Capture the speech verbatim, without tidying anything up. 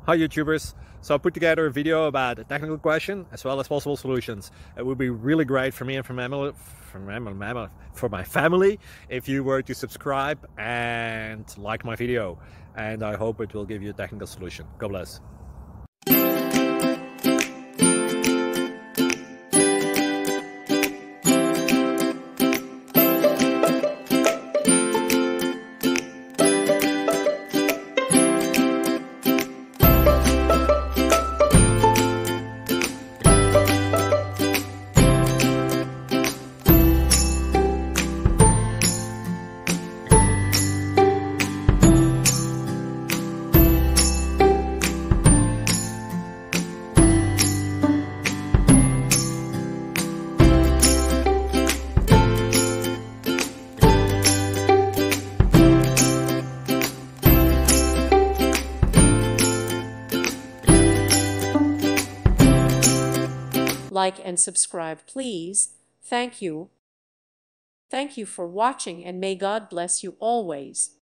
Hi YouTubers. So I put together a video about a technical question as well as possible solutions. It would be really great for me and for my family, for my, for my family if you were to subscribe and like my video. And I hope it will give you a technical solution. God bless. Like and subscribe, please. Thank you. Thank you for watching, and may God bless you always.